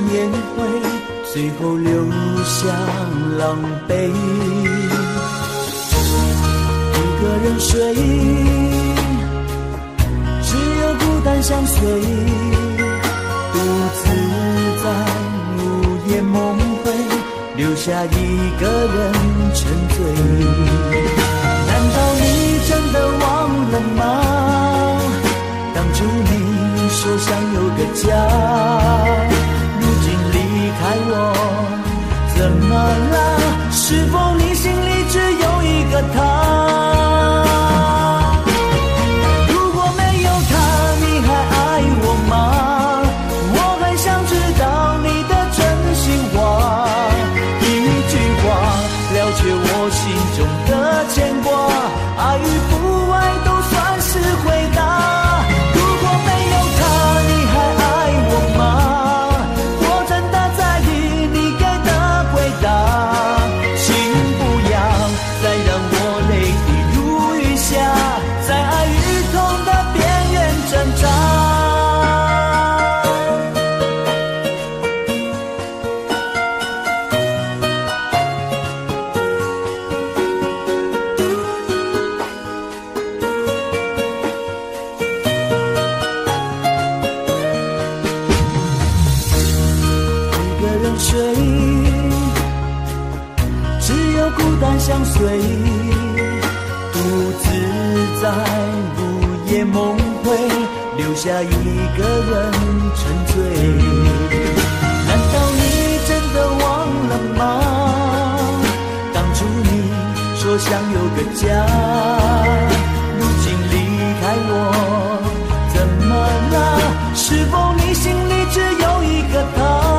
宴会，最后留下狼狈。一个人睡，只有孤单相随，独自在午夜梦回，留下一个人沉醉。难道你真的忘了吗？当初你说想有个家，如今离开我，怎么了？是否你心里只有一个他？如果没有他，你还爱我吗？我很想知道你的真心话，一句话了却我心中的牵挂，爱与不爱都算是回答。相随，独自在午夜梦回，留下一个人沉醉。难道你真的忘了吗？当初你说想有个家，如今离开我，怎么了？是否你心里只有一个他？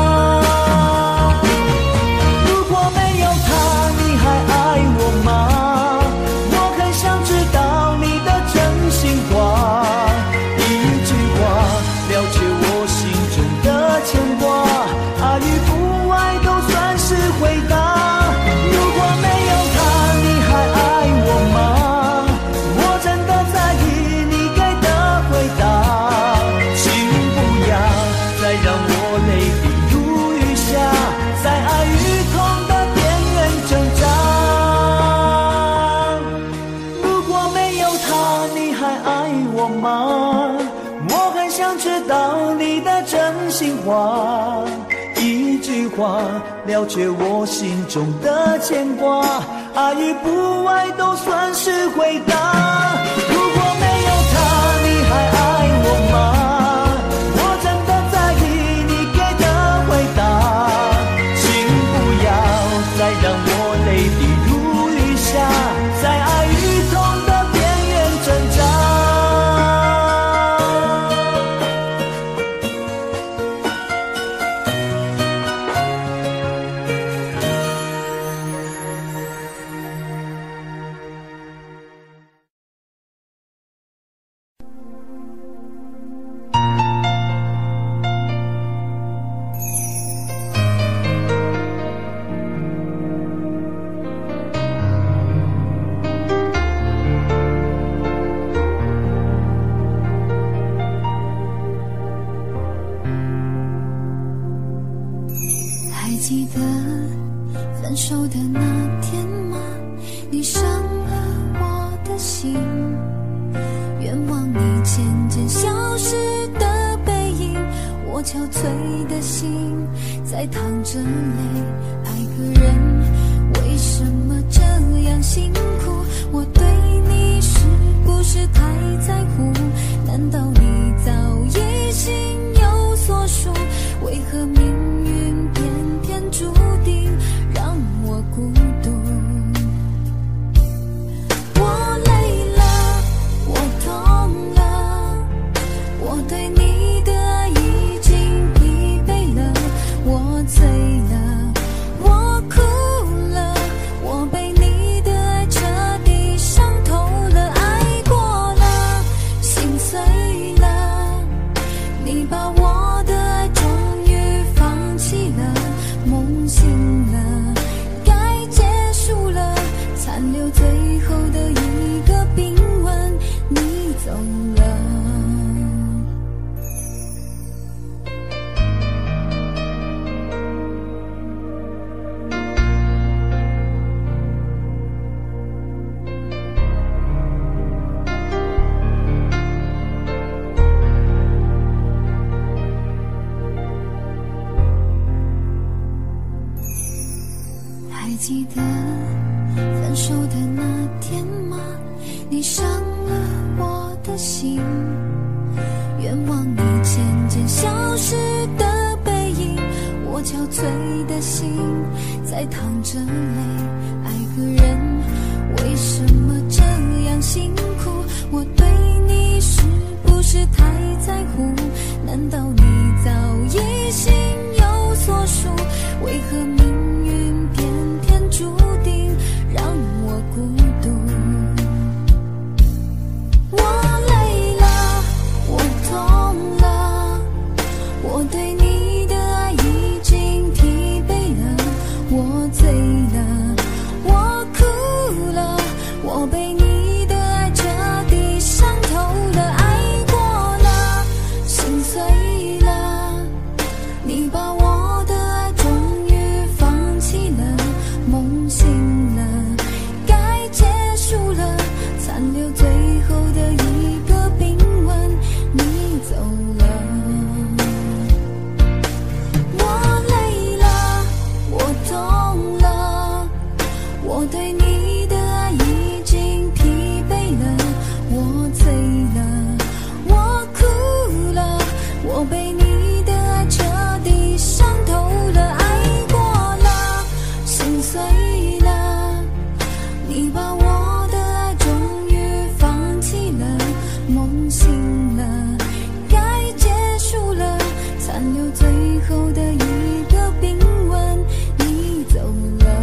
一句话了却我心中的牵挂，爱与不爱都算是回答。如果没有他，你还爱我吗？我真的在意你给的回答，请不要再让我泪滴如雨下，在爱与痛的边缘挣扎。 记得分手的那天吗？你伤了我的心，愿望你渐渐消失的背影，我憔悴的心在淌着泪。爱个人为什么这样辛苦？我对你是不是太在乎？难道你早已心有所属？为何命运偏偏注定让我孤独？我累了，我痛了，我对你的爱已经疲惫了，我醉了，我哭了，我被你的爱彻底伤透了，爱过了，心碎记得分手的那天吗？你伤了我的心，愿望你渐渐消失的背影，我憔悴的心在淌着泪。爱个人为什么这样辛苦？我对你是不是太在乎？难道你早已心有所属？为何命运偏偏注定让我孤独？我累了，我痛了，我对你的爱已经疲惫了，我醉了，我哭了，我被你的爱彻底伤透了，爱过了，心碎了，你把我的爱终于放弃了，梦醒了，该结束了，残留最后的一个冰吻，你走了。我累了，我痛了，我对你的爱已经疲惫了，我醉了，我哭了，我被你的爱彻底伤透了，爱过了，心碎了，你把我的爱终于放弃了，梦醒了，该结束了，残留最后的一个冰吻，你走了。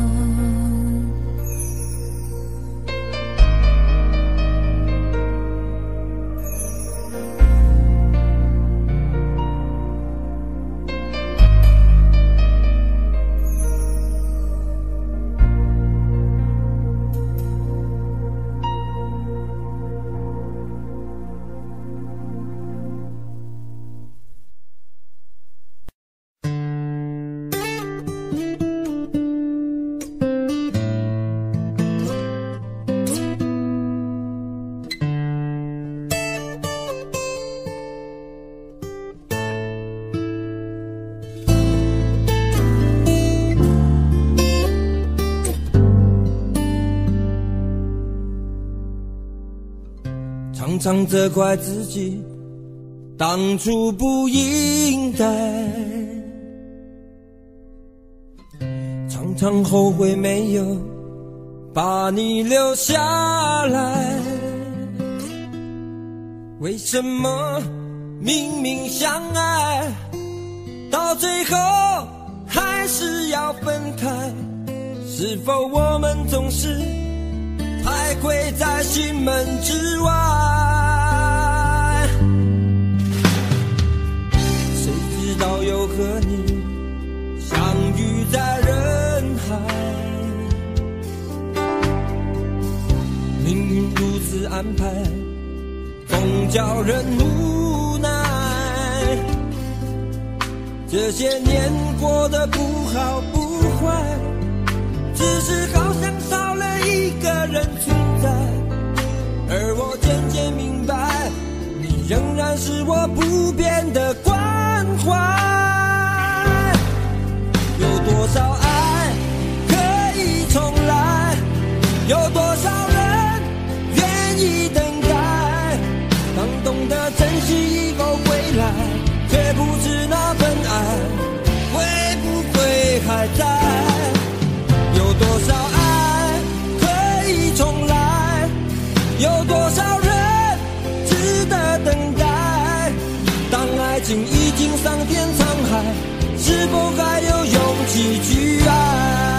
常常责怪自己当初不应该，常常后悔没有把你留下来。为什么明明相爱，到最后还是要分开？是否我们总是徘徊在心门之外？谁知道又和你相遇在人海，命运如此安排，总叫人无奈。这些年过得不好不坏，只是好像少了一个人存在，而我渐渐明白，你仍然是我不变的关怀。有多少爱可以重来，有多少人愿意等待，当懂得珍惜以后回来，却不知那份爱会不会还在。有多少爱可以重来，有多少人值得等待，当爱情已经桑田沧海，是否还有勇气去爱？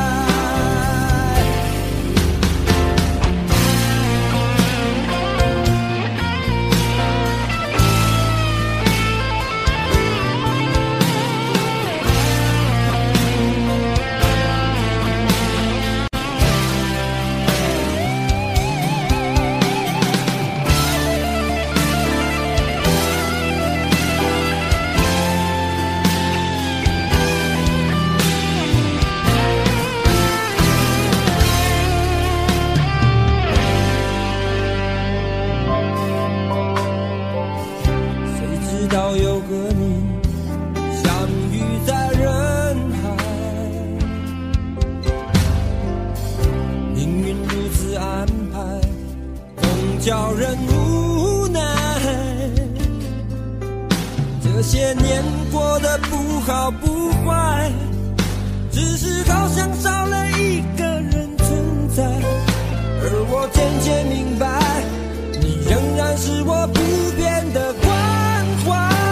好不坏，只是好像少了一个人存在。而我渐渐明白，你仍然是我不变的关怀。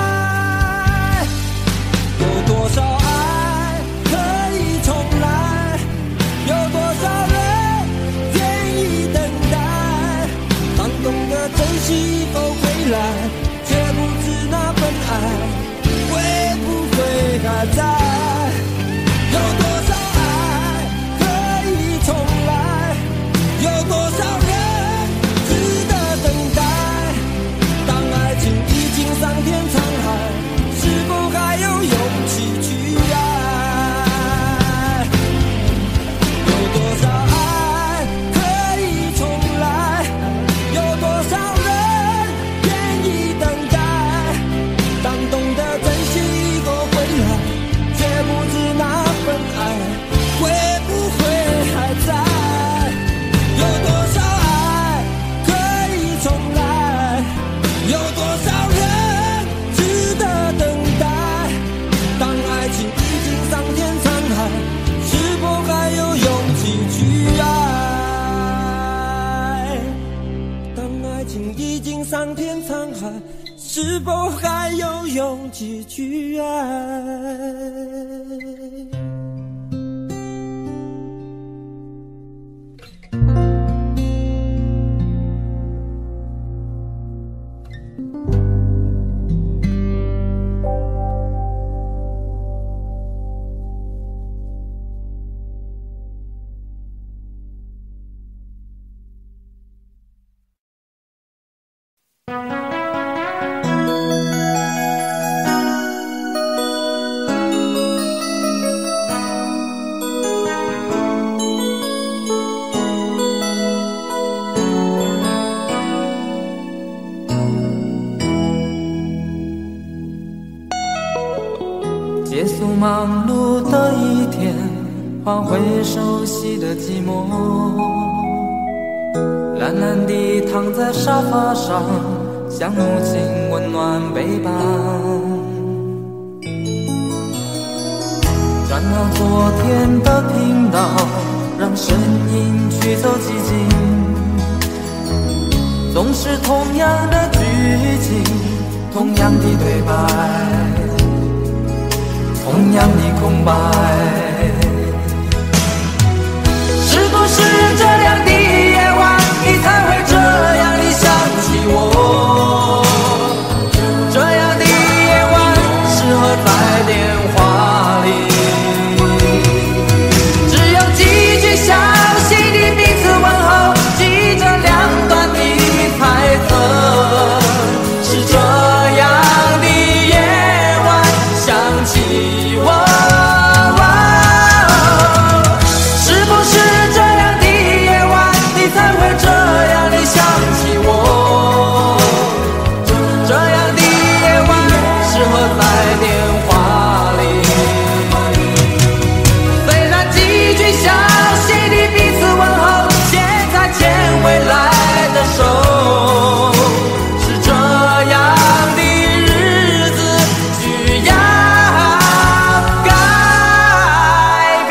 有多少爱可以重来，有多少人愿意等待，当懂得珍惜以后回来，却不知那份爱会不会还在。有多少爱可以重来，有多少人值得等待，当爱情已经桑田沧海，是否还有勇气去爱？有多少爱可以重来，有多少人愿意等待，当懂得珍惜以后回来，却不知那份爱会不会还在。有多少爱可以重来，有多少人值得等待，当爱情已经桑田沧海，是否还有勇气去爱？当爱情已经桑田沧海，是否还有勇气去爱？ 结束忙碌的一天，换回熟悉的寂寞，懒懒地躺在沙发上，像母亲温暖背包。转到昨天的频道，让声音驱走寂静，总是同样的剧情，同样的对白，同样的空白。是不是这样的夜晚，你才会这样的想起我？这样的夜晚适合在电话里，只有几句小心的彼此问候，记着两段的猜测。是这样的夜晚想起我，是不是这样的夜晚，你才会这样的想起我？这样的夜晚适合在电话里，虽然几句小心的彼此问候，现在牵未来的手。是这样的日子需要改变。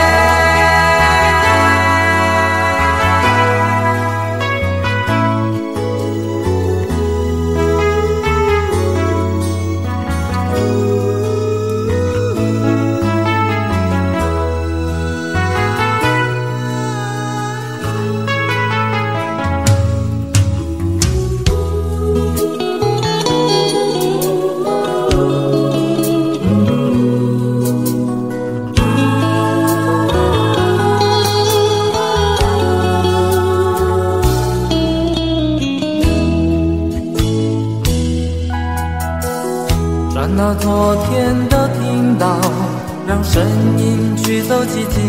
转到昨天的频道，让声音驱走寂静，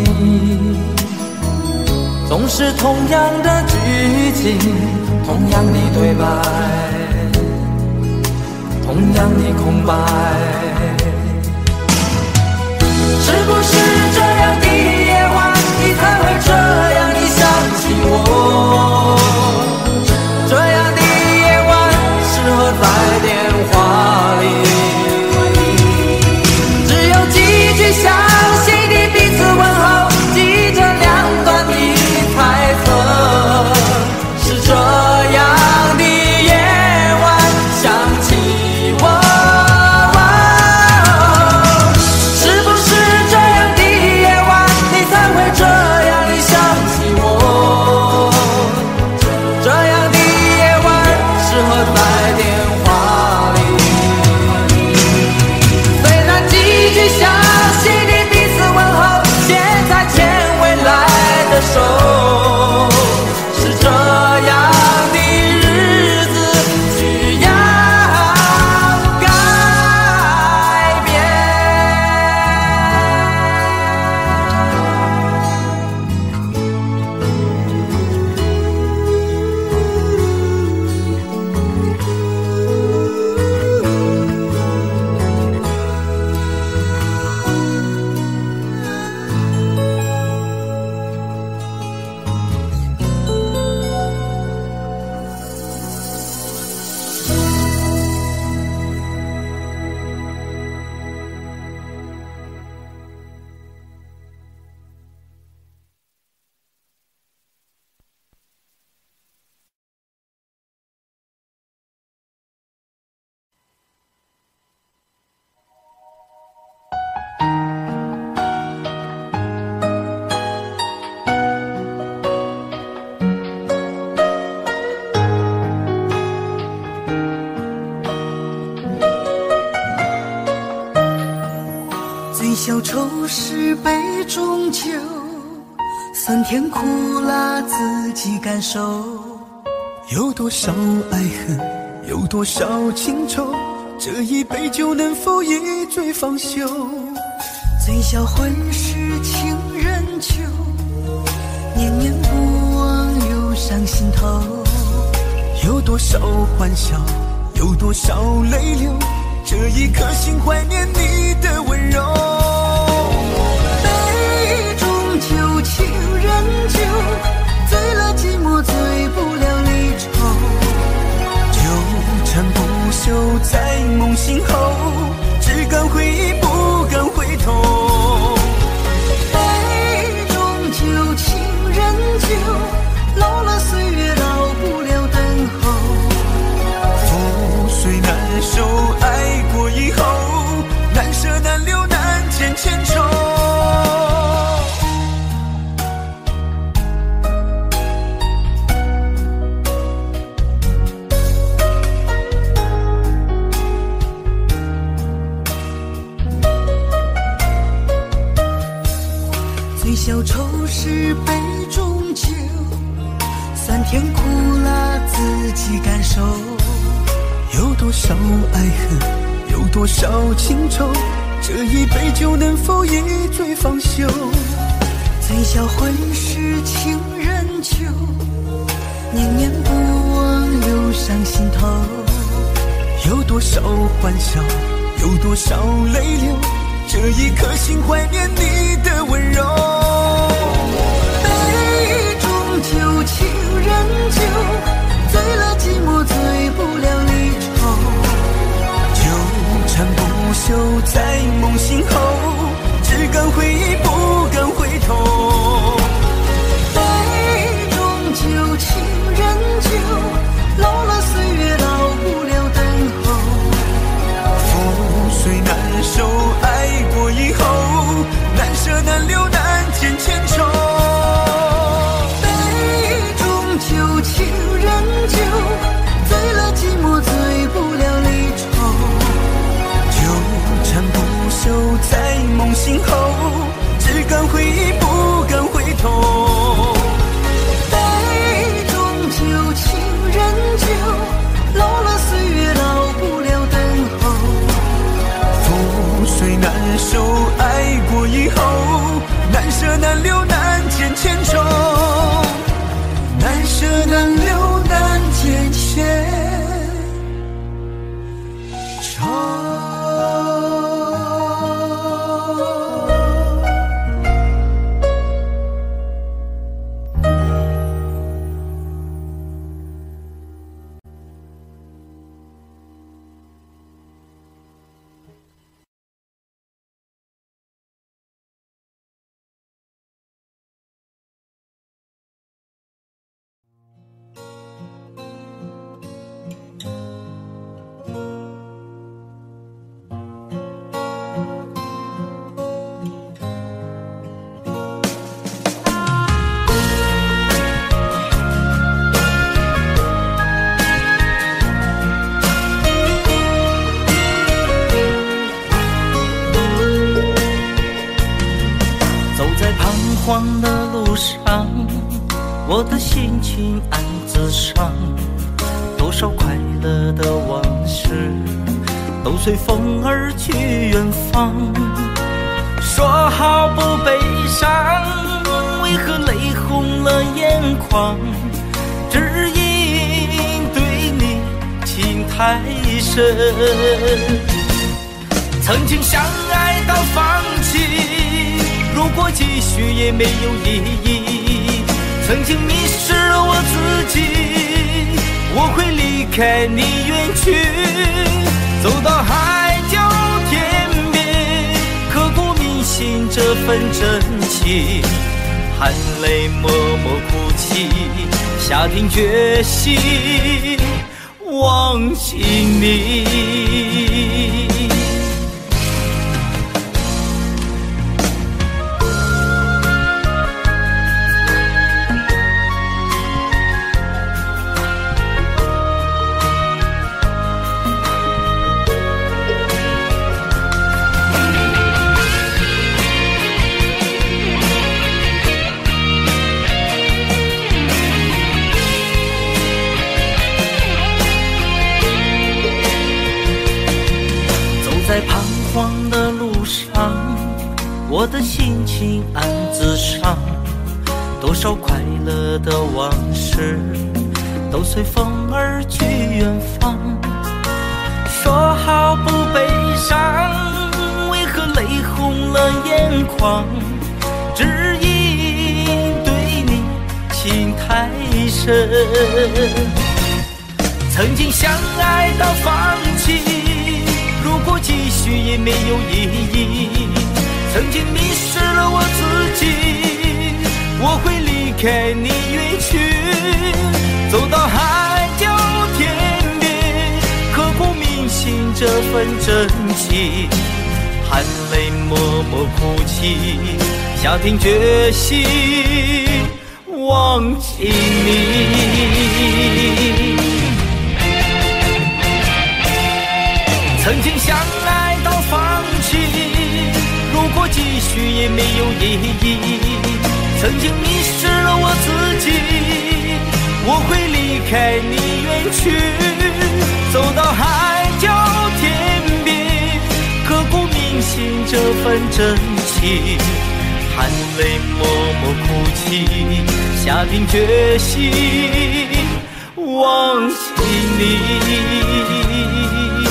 总是同样的剧情，同样的对白，同样的空白。是不是这样的夜晚，你才会这样的想起我？这样的夜晚适合在电话里，只有消愁是杯中酒，酸甜苦辣自己感受。有多少爱恨，有多少情愁，这一杯酒能否一醉方休？醉销魂是情人酒，念念不忘忧伤心头。有多少欢笑，有多少泪流，这一颗心怀念你的温柔。杯中酒，情人酒，醉了寂寞，醉不了离愁。纠缠不休在梦醒后，只敢回忆不敢回头。杯中酒，情人酒，老了岁月老不了等候。覆水难收，爱过以后，难舍难留难解千愁。醉消愁是杯中酒，酸甜苦辣自己感受。有多少爱恨，有多少情愁，这一杯酒能否一醉方休？醉销魂是情人酒，念念不忘忧伤心头。有多少欢笑，有多少泪流，这一颗心怀念你的温柔。杯中酒，情人酒，醉了寂寞，醉不了离愁。纠缠不休在梦醒后，只敢回忆不敢回头。杯中酒，情人酒，老了岁月老不了等候。覆水难收，爱过以后，难舍难留难解千愁。杯中酒，情人酒，醉了寂寞，醉不了离愁。纠缠不休在梦醒后，只敢回忆不敢回头。杯中酒，情人酒，老了岁月老不了等候。覆水难收，爱过以后，难舍难留难解千愁。难舍难留难解千愁。 慌的路上，我的心情暗自伤，多少快乐的往事都随风而去远方。说好不悲伤，为何泪红了眼眶？只因对你情太深，曾经相爱到放弃，如果继续也没有意义。曾经迷失了我自己，我会离开你远去，走到海角天边，刻骨铭心这份真情，含泪默默哭泣，下定决心忘记你。 我的心情暗自伤，多少快乐的往事都随风而去远方。说好不悲伤，为何泪红了眼眶？只因对你情太深，曾经相爱到放弃，如果继续也没有意义。曾经迷失了我自己，我会离开你远去，走到海角天边，刻骨铭心这份真情，含泪默默哭泣，下定决心忘记你。曾经相爱到放弃，如果继续也没有意义。曾经迷失了我自己，我会离开你远去，走到海角天边，刻骨铭心这份真情，含泪默默哭泣，下定决心忘记你。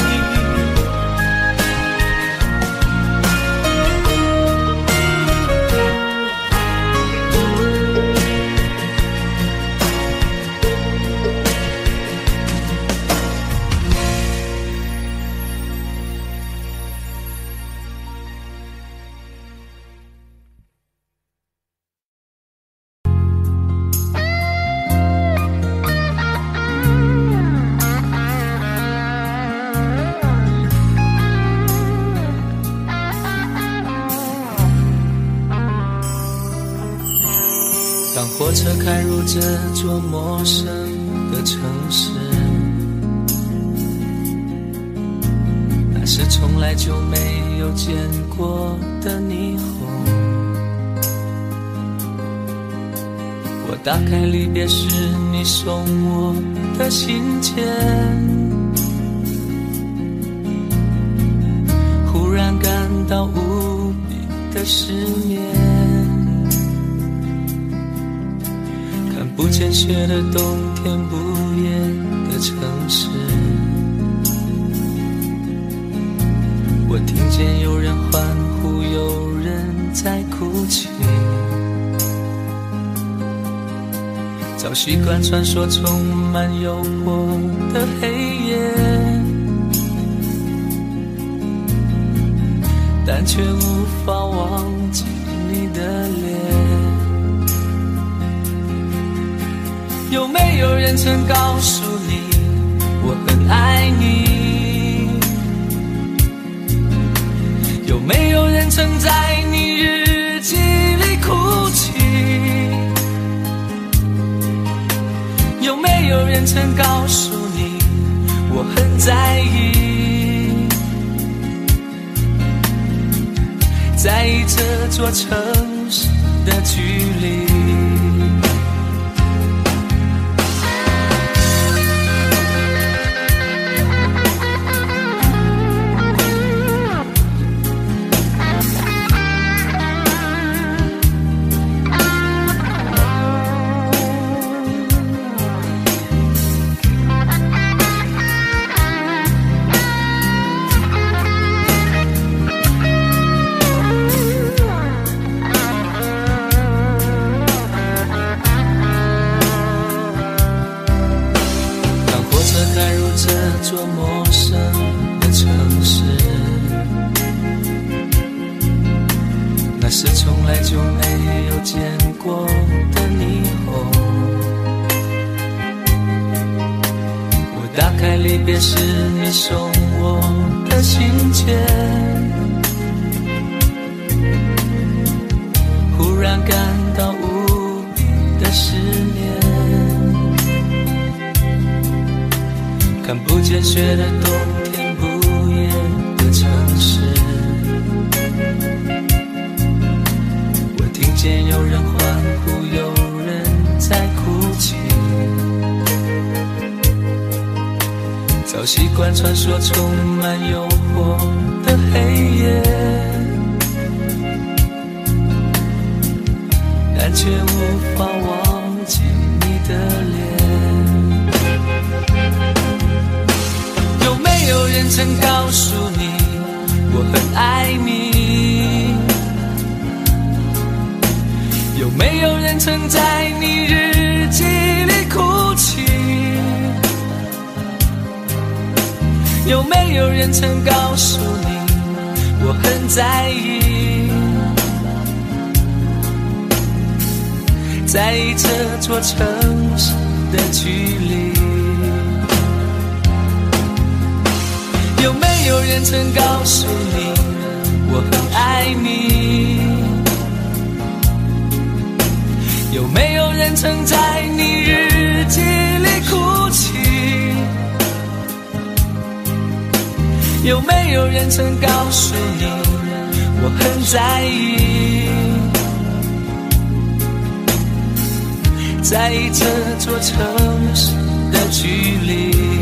当火车开入这座陌生的城市，那是从来就没有见过的霓虹。我打开离别时你送我的信笺，忽然感到无比的失眠。不见雪的冬天，不夜的城市，我听见有人欢呼，有人在哭泣。早习惯传说充满诱惑的黑夜，但却无法忘记你的脸。有没有人曾告诉你我很爱你？有没有人曾在你日记里哭泣？有没有人曾告诉你我很在意？在意这座城市的距离。这座陌生的城市，那是从来就没有见过的霓虹。我打开离别时你送我的信笺，忽然感到无比的失眠。看不见雪的冬天，不夜的城市，我听见有人欢呼，有人在哭泣。早习惯传说充满诱惑的黑夜， 但却无法忘记你的脸。有没有人曾告诉你我很爱你？有没有人曾在你日记里哭泣？有没有人曾告诉你我很在意？在意这座城市的距离。有没有人曾告诉你我很爱你？有没有人曾在你日记里哭泣？有没有人曾告诉你我很在意？在意这座城市的距离。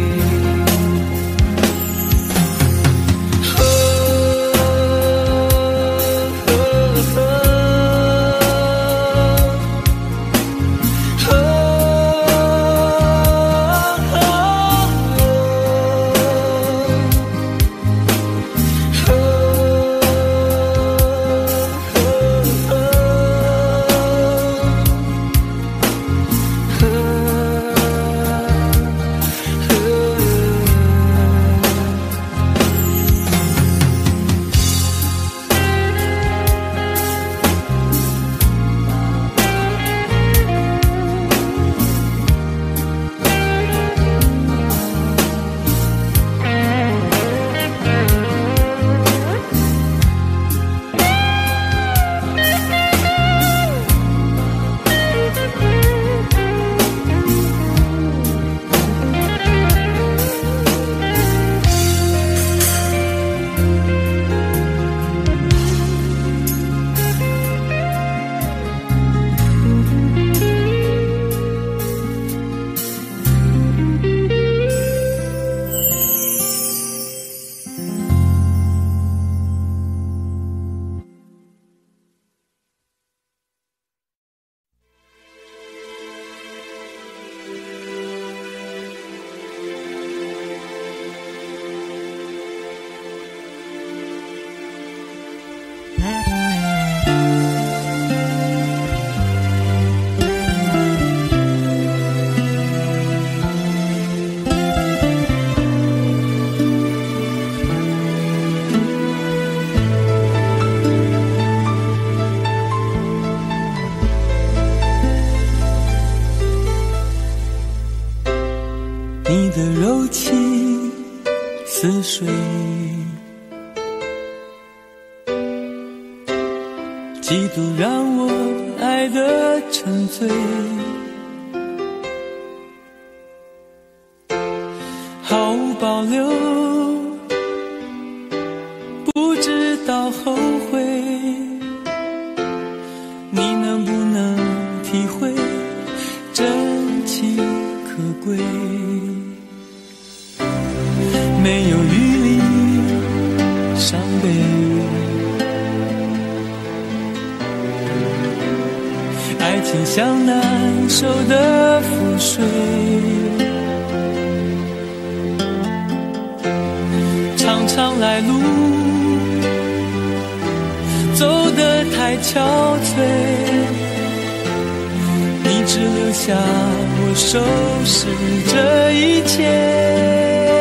你的柔情似水，几度让我爱得沉醉，毫无保留，不知道后悔。你能不能体会真情可贵？没有余力伤悲，爱情像难收的覆水，长长来路走得太憔悴，你只留下我收拾这一切。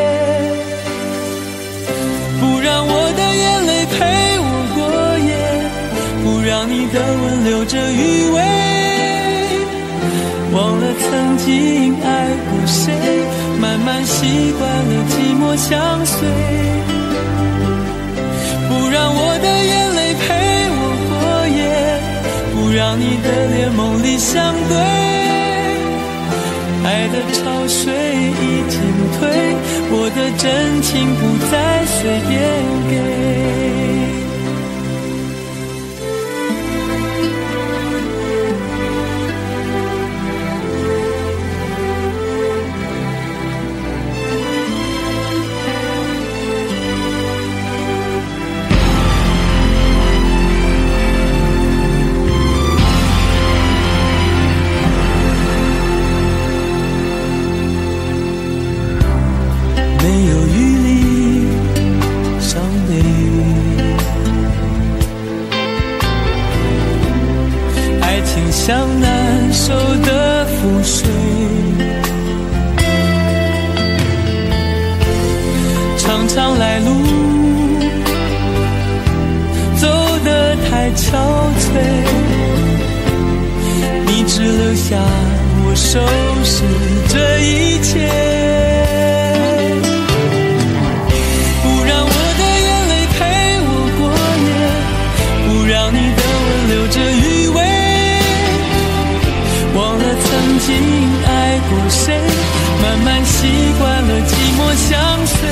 不让我的眼泪陪我过夜，不让你的吻留着余味，忘了曾经爱过谁，慢慢习惯了寂寞相随。不让我的眼泪陪我过夜，不让你的脸梦里相对，爱的潮水已经退，我的真情不再随便给。 像难收的覆水，常常来路走得太憔悴，你只留下我收拾这一切。这余味，忘了曾经爱过谁，慢慢习惯了寂寞相随。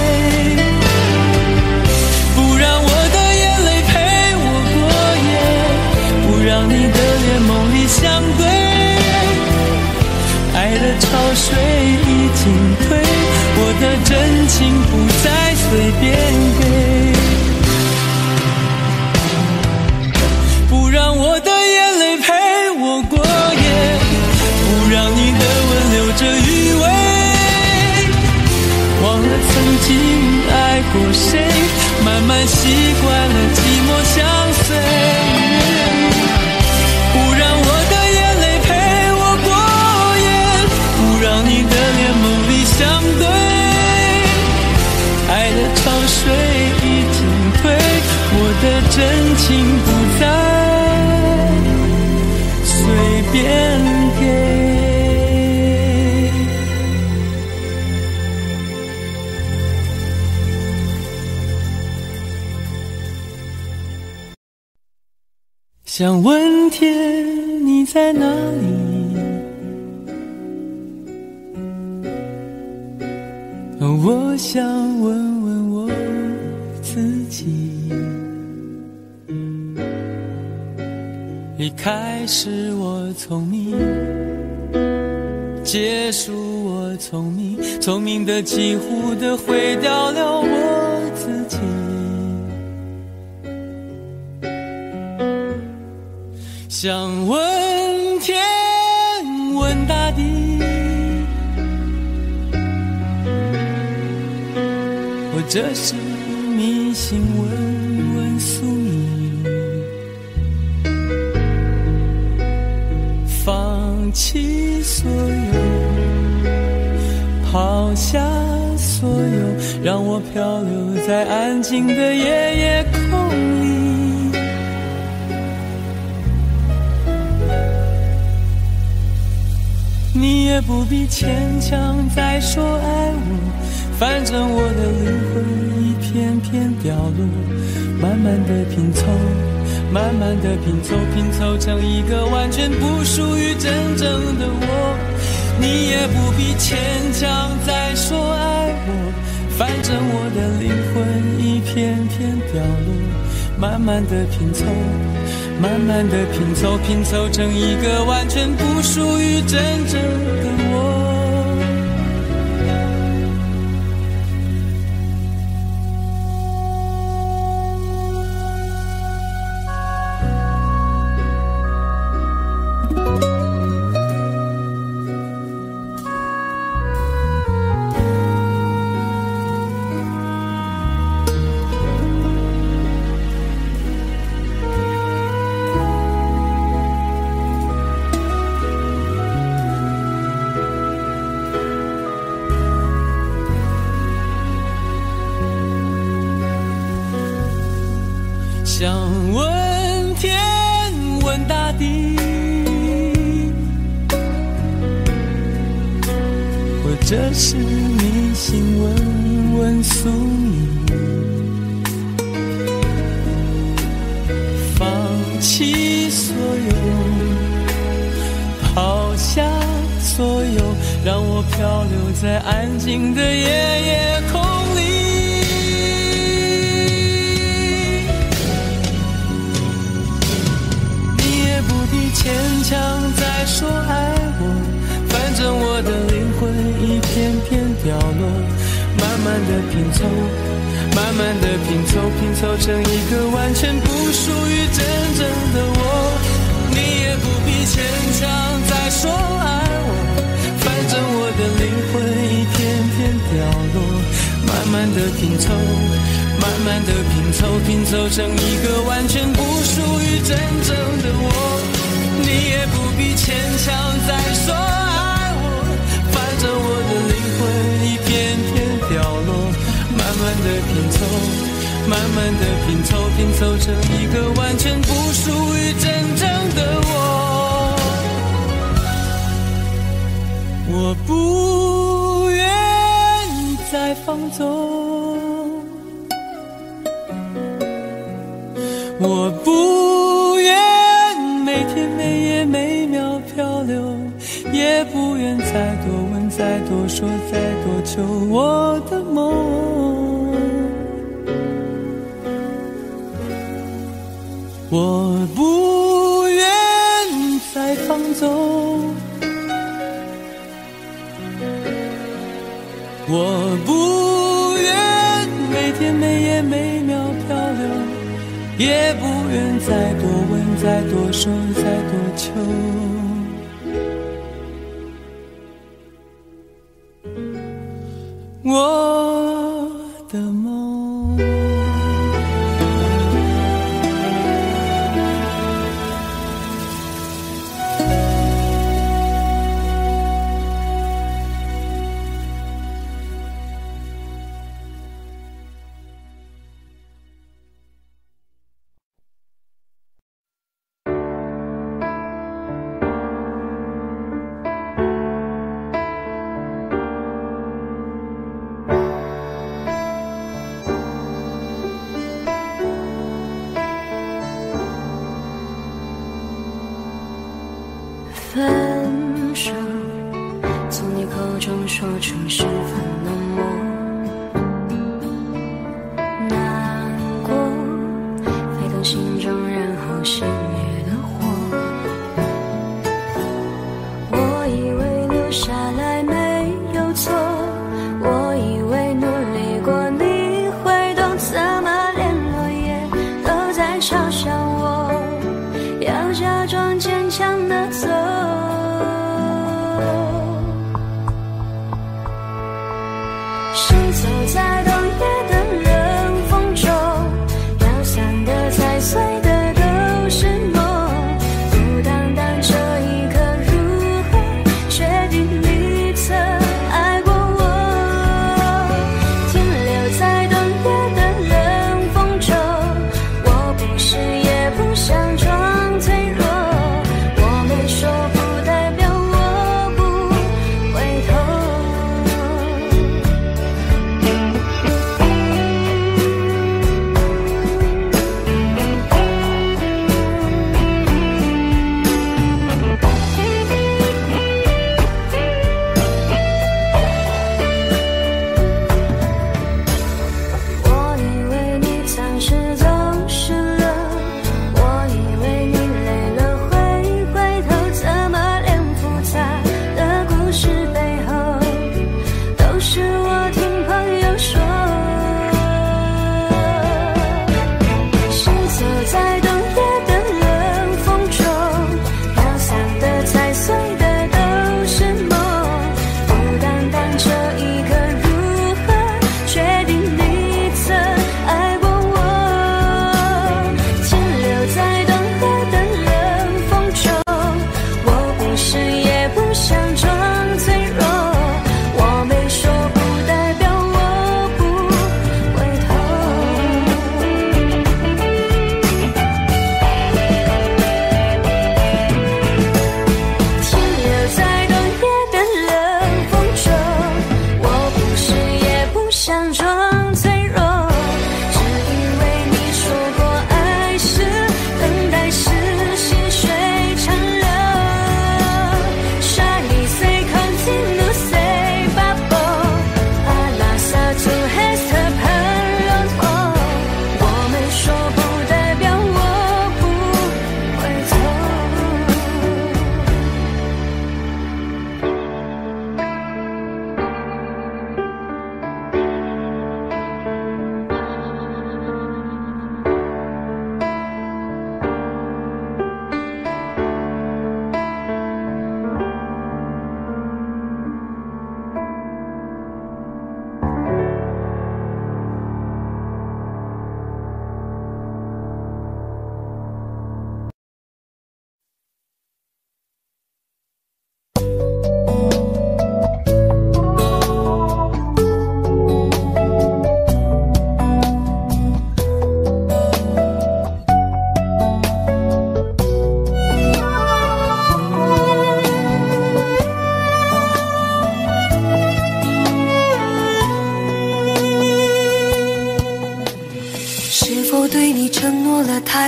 不让我的眼泪陪我过夜，不让你的脸梦里相对。爱的潮水已经退，我的真情不再随便给。让我的眼泪陪我过夜，不让你的吻留着余味，忘了曾经爱过谁，慢慢习惯了寂寞相随。不让我的眼泪陪我过夜，不让你的脸梦里相对，爱的潮水已经退，我的真情不再随便给。想问天你在哪里，我想问问我自己。一开始我聪明，结束我聪明，聪明的几乎的毁掉了我自己。想问天问大地，或者是迷信问问宿命，放弃所有，抛下所有，让我漂流在安静的夜夜空里。你也不必牵强再说爱我，反正我的灵魂一片片掉落，慢慢的拼凑，慢慢的拼凑，拼凑成一个完全不属于真正的我。你也不必牵强再说爱我，反正我的灵魂一片片掉落，慢慢的拼凑，慢慢的拼凑，拼凑成一个完全不属于真正的我。想问天问大地，或者是迷信问问宿命，放弃所有，抛下所有，让我漂流在安静的夜夜空里。牵强再说爱我，反正我的灵魂一片片掉落，慢慢的拼凑，慢慢的拼凑，拼凑成一个完全不属于真正的我。你也不必牵强再说爱我，反正我的灵魂一片片掉落，慢慢的拼凑，慢慢的拼凑，拼凑成一个完全不属于真正的我。你也不必牵强再说爱我，反正我的灵魂一片片掉落，慢慢的拼凑，慢慢的拼凑，拼凑成一个完全不属于真正的我。我不愿再放纵，我不愿每天每夜每秒漂流，也不愿再多问再多说再多求我的梦。我不愿再放纵，我不愿每天每夜每秒漂流，也不愿再多问再多说再多求我的梦。 分手，从你口中说出十分冷漠，难过沸腾心中，然后熄灭了火。我以为留下来没有错，我以为努力过你会懂，怎么连落叶都在嘲笑我，要假装坚强的走。行走在冬夜的冷风中，飘散的踩碎的都是梦，孤单单这一刻如何确定你曾爱过我，停留在冬夜的冷风中，我不是也不想装脆弱，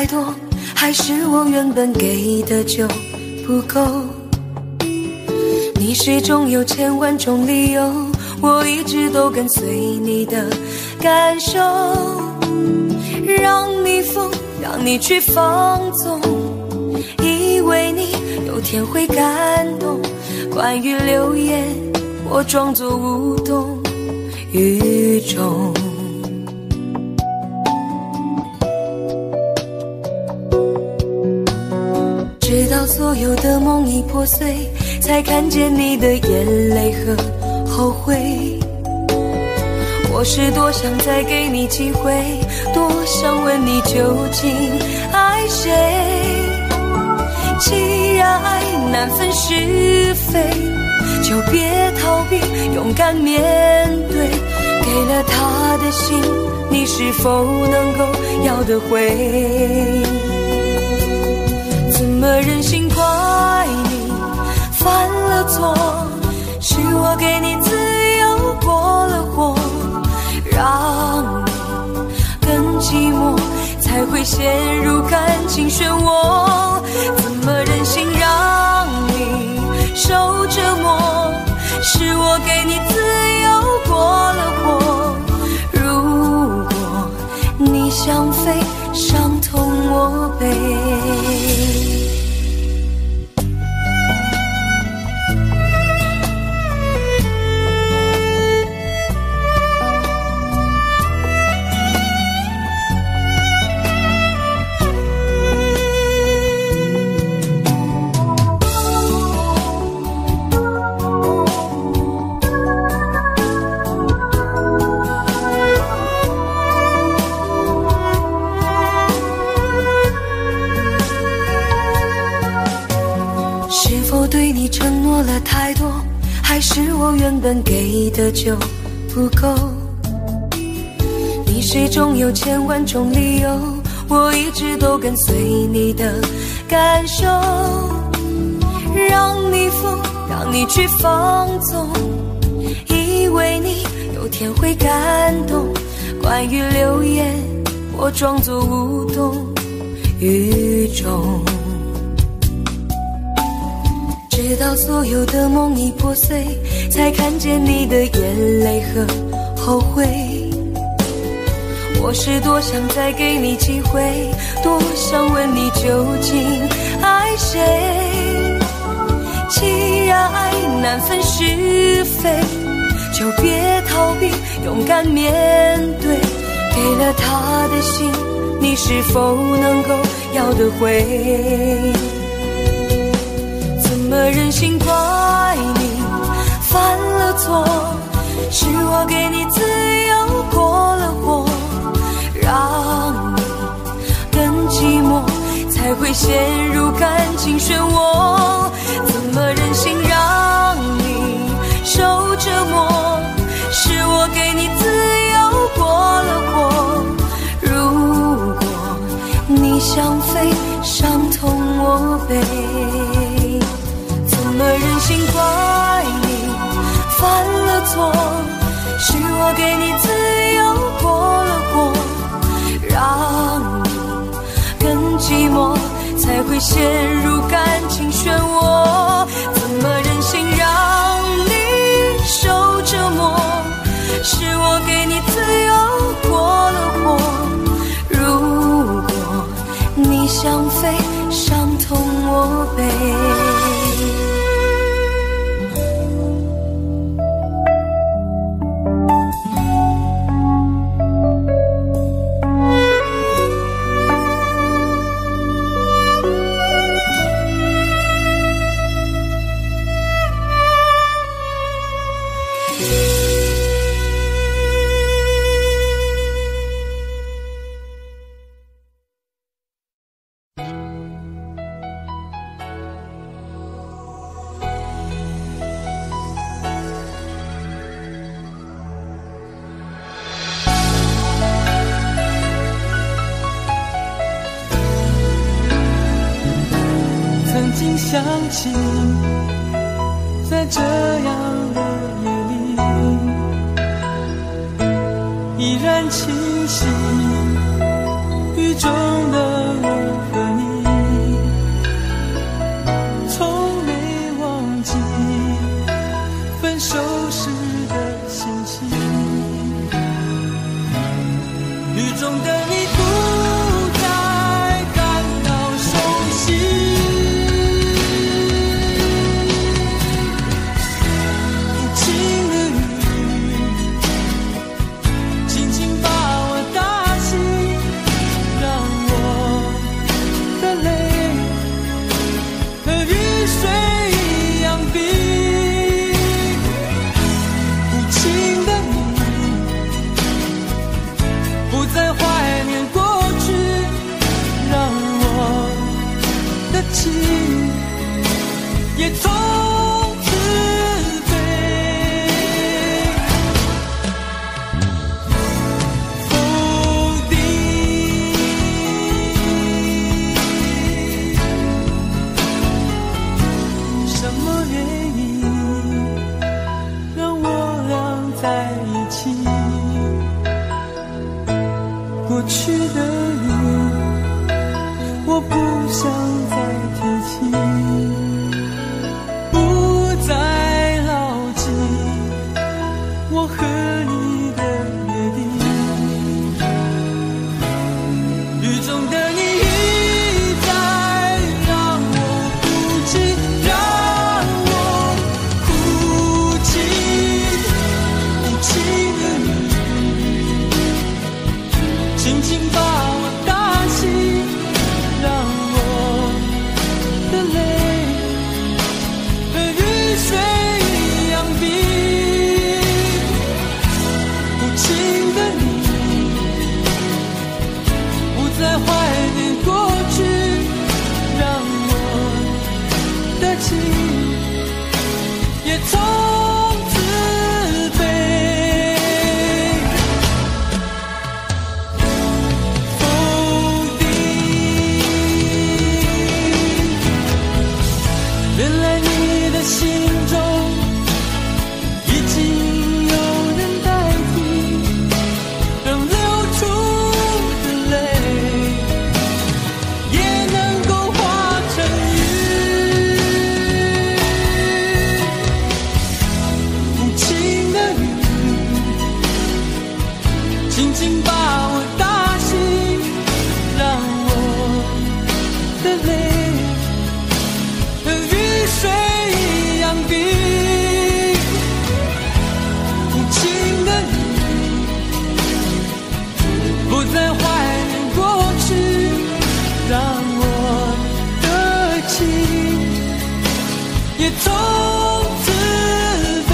太多，还是我原本给的就不够？你始终有千万种理由，我一直都跟随你的感受，让你疯，让你去放纵，以为你有天会感动。关于流言，我装作无动于衷。直到所有的梦已破碎，才看见你的眼泪和后悔。我是多想再给你机会，多想问你究竟爱谁。既然爱难分是非，就别逃避，勇敢面对。给了他的心，你是否能够要得回？怎么忍心怪你犯了错？是我给你自由过了火，让你更寂寞，才会陷入感情漩涡。怎么忍心让你受折磨？是我给你自由过了火。如果你想飞，伤痛我背。对你承诺了太多，还是我原本给的就不够？你始终有千万种理由，我一直都跟随你的感受，让你疯，让你去放纵，以为你有天会感动。关于流言，我装作无动于衷。直到所有的梦已破碎，才看见你的眼泪和后悔。我是多想再给你机会，多想问你究竟爱谁。既然爱难分是非，就别逃避，勇敢面对。给了他的心，你是否能够要得回？怎么忍心怪你犯了错？是我给你自由过了火，让你更寂寞，才会陷入感情漩涡。怎么忍心让你受折磨？是我给你自由过了火。如果你想飞，伤痛我背。怎么忍心怪你犯了错？是我给你自由过了火，让你更寂寞，才会陷入感情漩涡。怎么忍心让你受折磨？是我给你自由过了火。如果你想飞，伤痛我背。 想起在这样的夜里，依然清晰雨中的我情也从此飞。否定什么原因让我俩在一起？过去的你，我不想再提起，不再牢记我和你的约定。雨中的你一再让我哭泣，让我哭泣，无情的你轻轻把我打醒，让我的泪和雨水一样冰。无情的你不再怀念过去，让我的情也从此飞。否定，原来你的心中已经有人代替，让流出的泪也能够化成雨。无情的你轻轻把我打醒，让我的泪和雨水一样冰。无情的你不再怀念过去，让我的情也从此飞。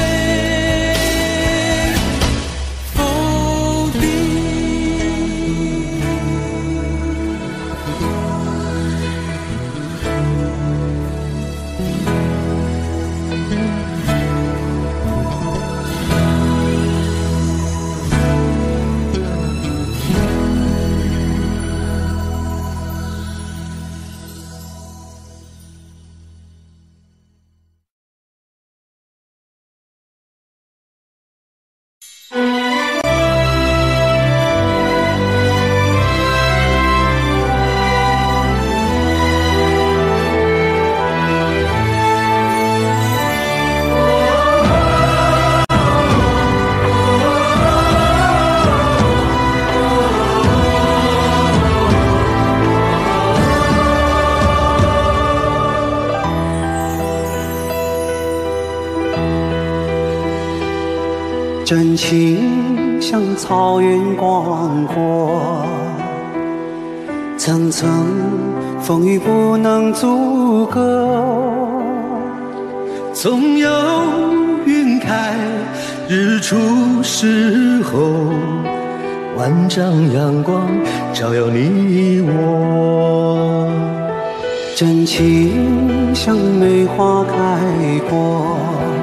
否定。 真情像草原广阔，层层风雨不能阻隔。 总有云开日出时候，万丈阳光照耀你我。 真情像梅花开过，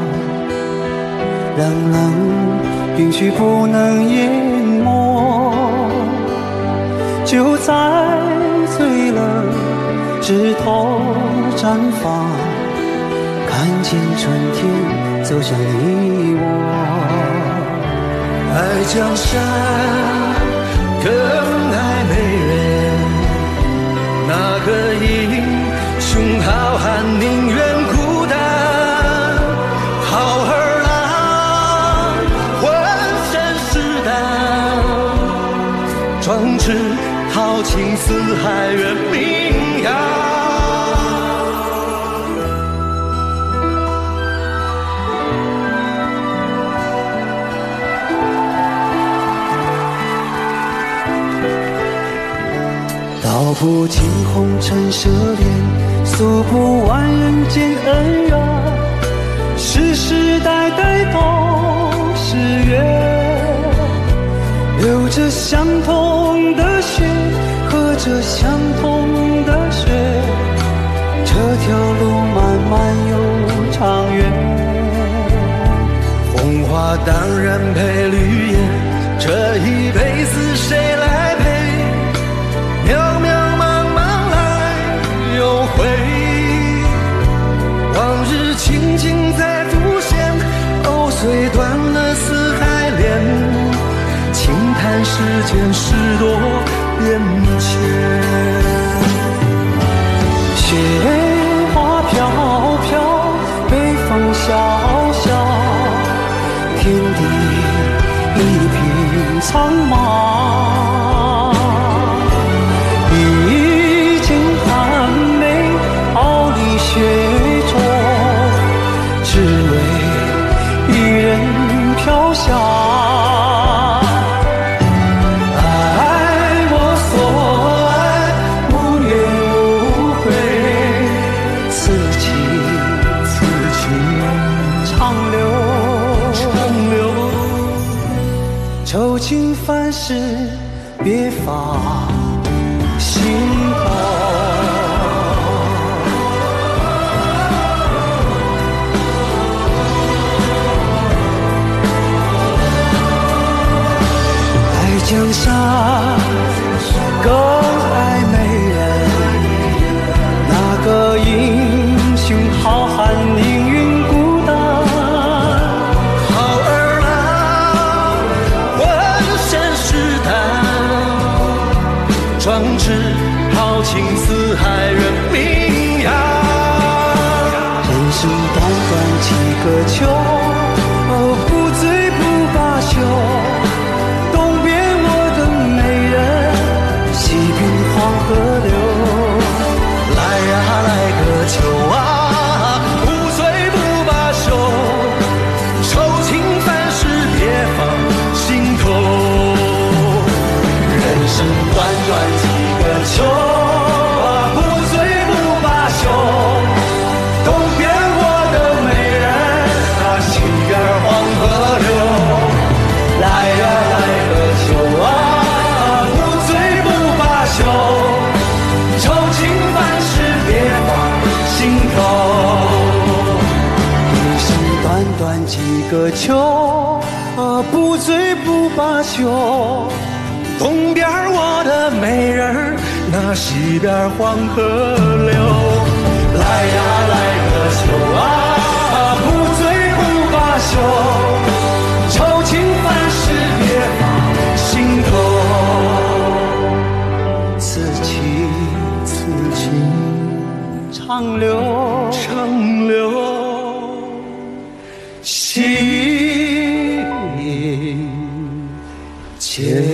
冷冷允许不能淹没。就在最冷枝头绽放，看见春天走向你我。 爱江山更爱美人，那个英雄好汉宁愿孤单。好儿郎浑身是胆，壮志豪情四海远名扬。 道不尽红尘奢恋，诉不完人间恩怨，世世代代都是缘，流着相同的血，喝着相同的血，这漫又长远。 红花当然配绿叶，这一辈子谁来陪？渺渺茫茫来又回，往日情景再浮现，藕虽断了丝还连，轻叹世间事多变迁。 雪花飘飘，北风萧萧，天地一片苍茫。一襟寒梅傲立雪中，只为一人飘香。愁情烦事别放心头，爱江山更爱美人，那个英雄好汉命运孤单。 壮志豪情四海人名扬， 人生短短几个秋，不醉不罢休。东边我的美人，西边黄河流。 来呀来个秋啊，不醉不罢休，愁情烦事别放心头。人生短短几个秋，不醉不罢休。东边我的美人，西边黄河流。来呀来个秋啊，不醉不罢休，愁情烦事别放心头。 人生短短几个秋，不醉不罢休。 东边我的美人，那西边黄河流。来呀来个秋啊，不醉不罢休，愁情烦事别放心头。 此情此情长留长留心间。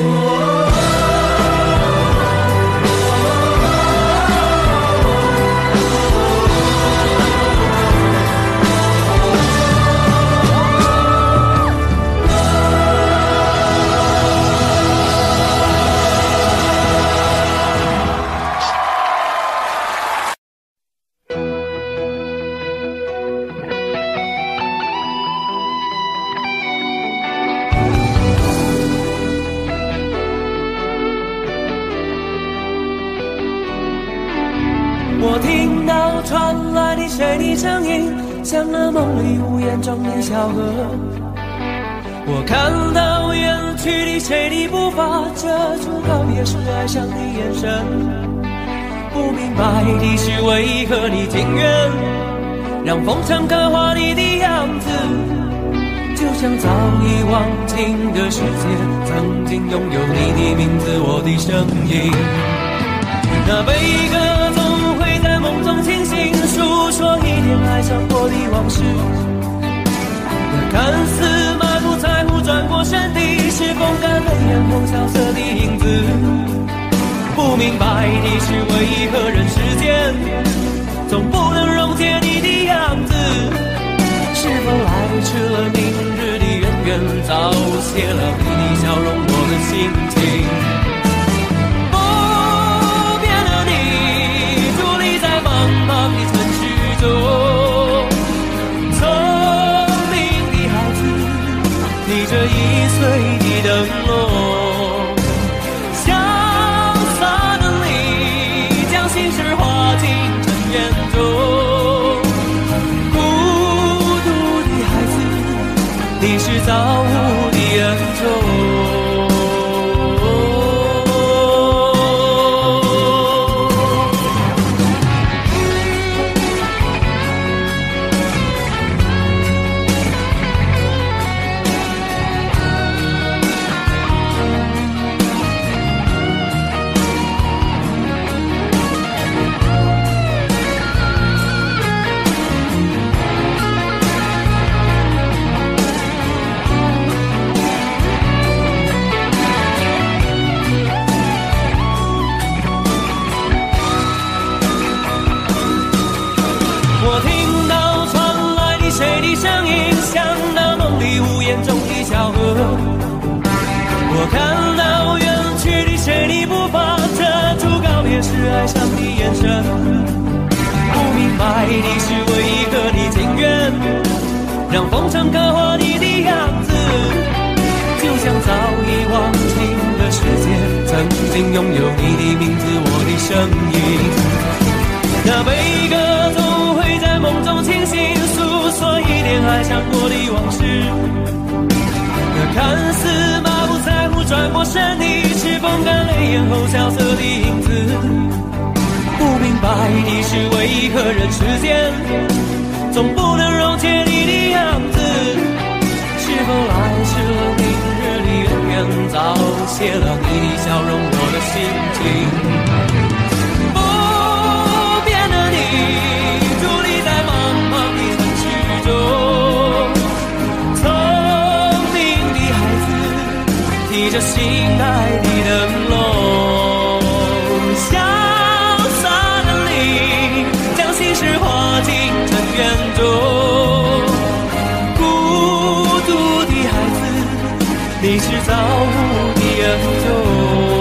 我听到传来的谁的声音，像那梦里无言中的小河。我看到远去的谁的步伐，遮住告别时哀伤的眼神。不明白的是为何你情愿让风尘刻画你的样子，就像早已忘情的世界，曾经拥有你的名字，我的声音。那悲歌总会在梦中清醒，诉说一点爱上过的往事。那看似满不在乎转过身的，是风干泪眼红萧瑟的影子。不明白的是为何人世间总不能溶解你的样子，是否来迟了明日的渊源，早谢了你的笑容我的心情。易碎的灯笼，潇洒的你将心事化进尘缘中， 想刻画你的样子，就像早已忘情的世界，曾经拥有你的名字，我的声音。那悲歌总会在梦中清醒，诉说一点爱上过的往事。那看似马不在乎转过身的，是风干泪眼后萧瑟的影子。不明白的是为何人世间总不能溶解你的样子，是否来迟了明日的远远，早谢了你的笑容我的心情。不变的你伫立在茫茫的城市中，聪明的孩子提着心爱的灯笼，潇洒的你将心事化进尘缘中，孤独的孩子你是造物的恩宠。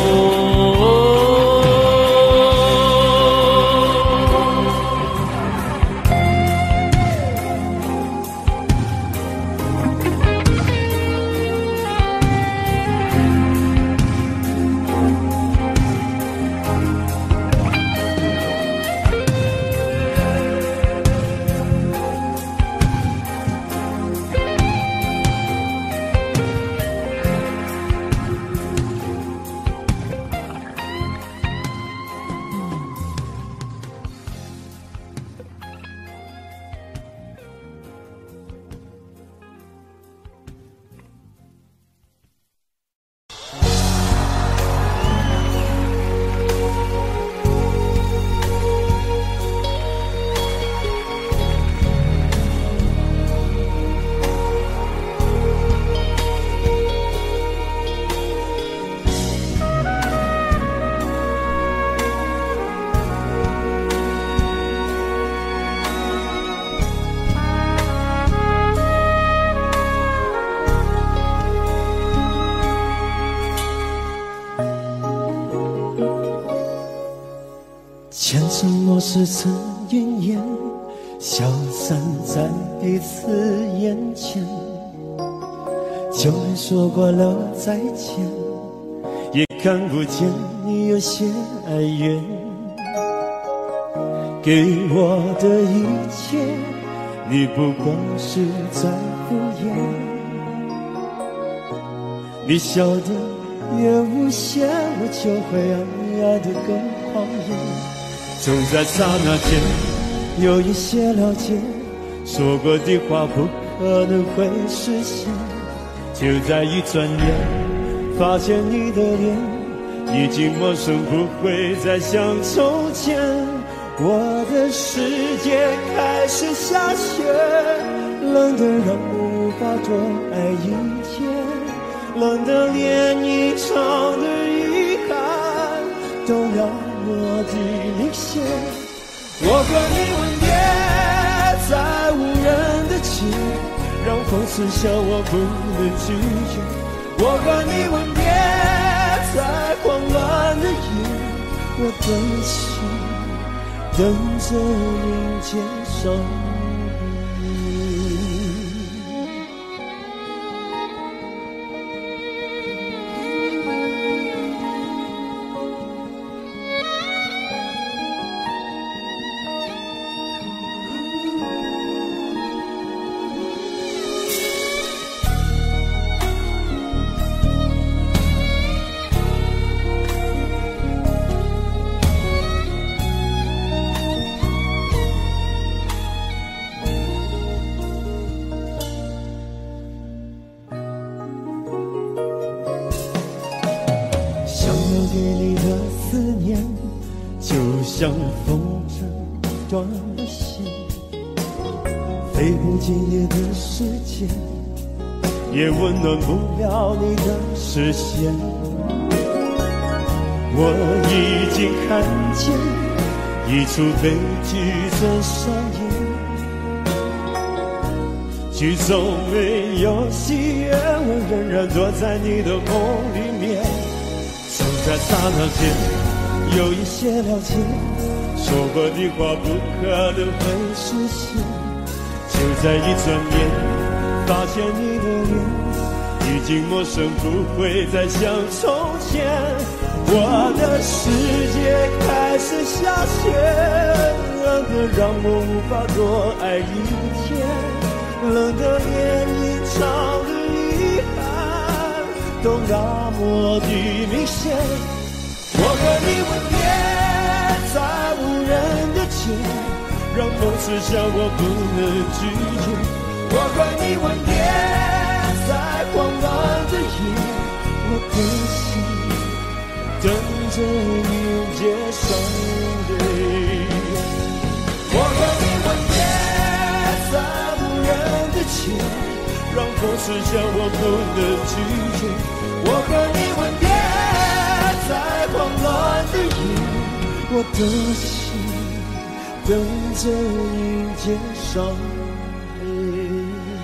前尘莫是曾云烟，消散在彼此眼前。就连说过了再见，也看不见你有些哀怨。给我的一切，你不过是在敷衍。你笑得越无邪，我就会爱得更狂野。总在刹那间有一些了解，说过的话不可能会实现。就在一转眼，发现你的脸已经陌生，不会再像从前。我的世界开始下雪，冷得让我无法多爱一天，冷得连一场的遗憾都了我的明显。我和你吻别在无人的街，让风刺笑我不能拒绝。我和你吻别在慌乱的夜，我等起，等着迎接伤悲。对你的思念，就像风筝断了线，飞不进你的世界，也温暖不了你的视线。我已经看见一出悲剧正上演，剧中没有喜悦，我仍然躲在你的梦里面。就在刹那间有一些了解，说过的话不可能会实现。就在一转眼发现你的脸已经陌生，不会再像从前。我的世界开始下雪，冷得让我无法多爱一天，冷得连一场的遗憾都那么的明显。我和你吻别在无人的街，让梦刺向我不能拒绝。我和你吻别在慌乱的夜，我的心等着迎接伤悲。我和你吻别在无人的街，让风刺向我不能拒绝。我和你吻别在慌乱的夜，我的心等着迎接伤悲。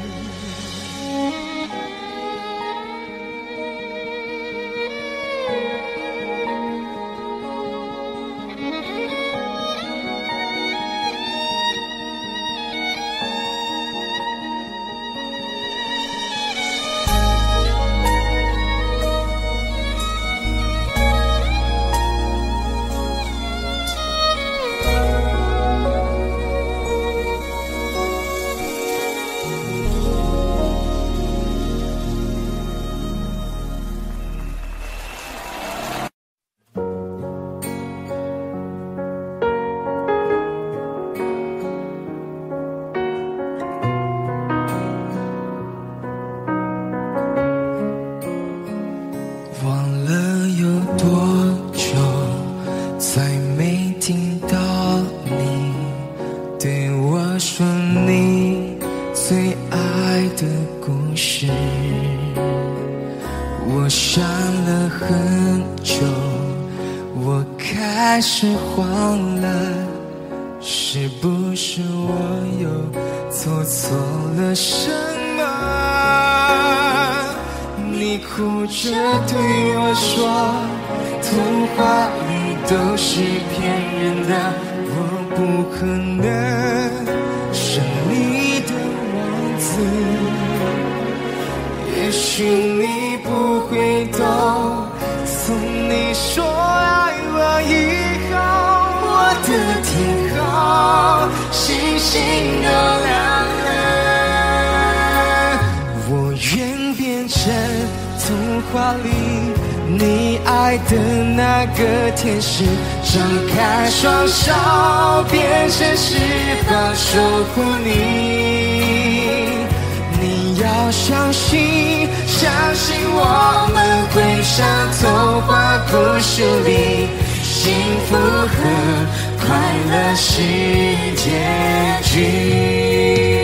天使张开双手，变成翅膀守护你。你要相信，相信我们会像童话故事里，幸福和快乐是结局。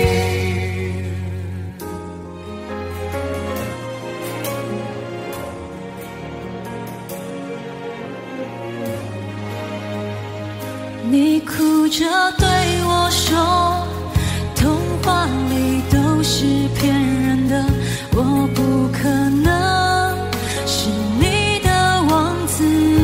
你哭着对我说，童话里都是骗人的，我不可能是你的王子。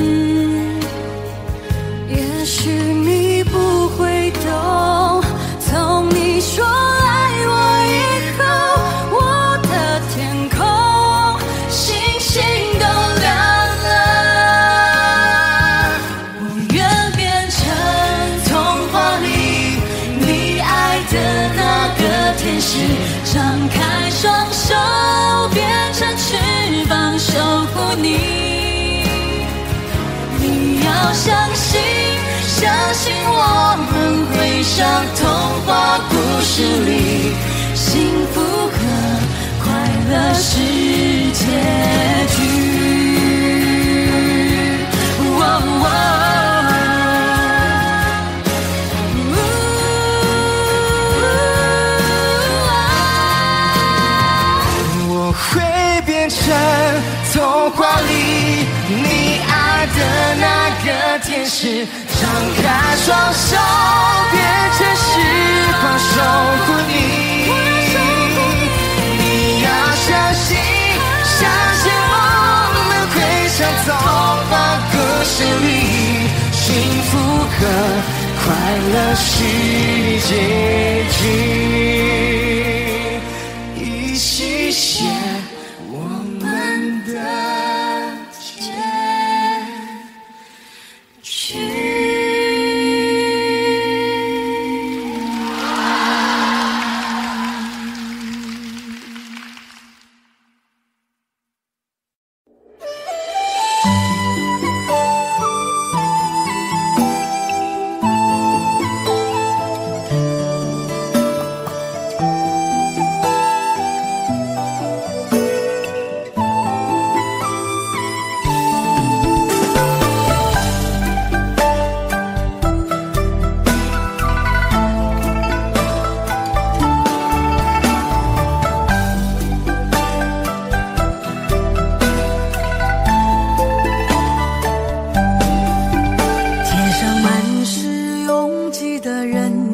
也许你不会懂，从你说爱我以后，我的天空星星都亮了。我愿变成童话里你爱的那个天使，张开双手，变成翅膀守护你。你要相信，相信我们会像童话故事里，幸福和快乐是结局。 我会变成童话里你爱的那个天使，张开双手，变成翅膀守护你。你要相信，相信我们会像童话故事里，幸福和快乐是结局。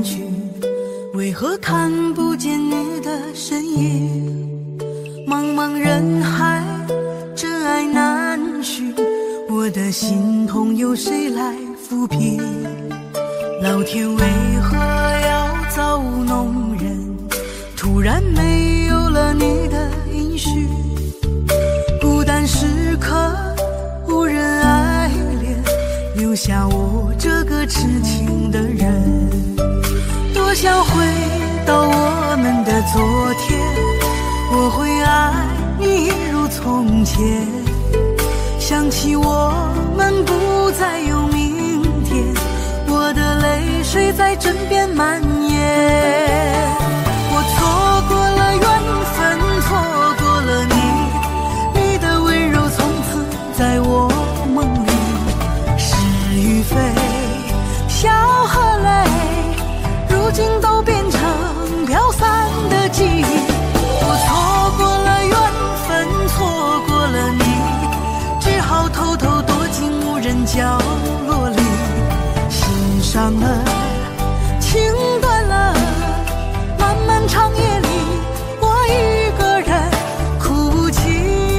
去，为何看不见你的身影？茫茫人海，真爱难寻，我的心痛有谁来抚平？老天为何要造物弄人？突然没有了你的音讯，孤单时刻无人爱怜，留下我这个痴情的人。多想回到我们的昨天，我会爱你一如从前。想起我们不再有明天，我的泪水在枕边蔓延。我错过了缘分，错过了你，你的温柔从此在我梦里。是与非，笑和泪，如今都变成飘散的记忆。我错过了缘分，错过了你，只好偷偷躲进无人角落里。心伤了，情断了，漫漫长夜里，我一个人哭泣。